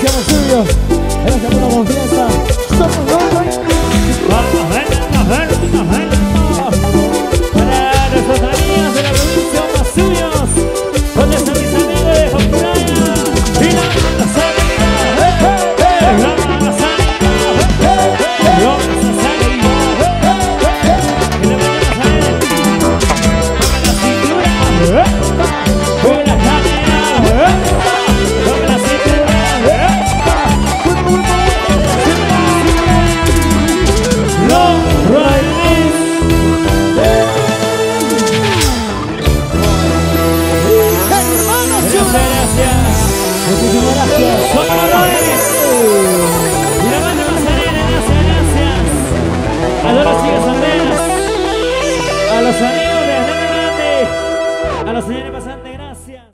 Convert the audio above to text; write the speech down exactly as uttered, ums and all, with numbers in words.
Gracias por suyo. Gracias por la confianza. Somos dos. Vamos a ver, a ver, a ver. Para nuestros amigos de la provincia de Pasillos, donde están mis amigos de Honduras. Y la manzanilla, la manzanilla, la manzanilla. Y la manzanilla, la cintura, con la cadera, con la cintura. Los Raiders. Muchas gracias. Muchísimas gracias.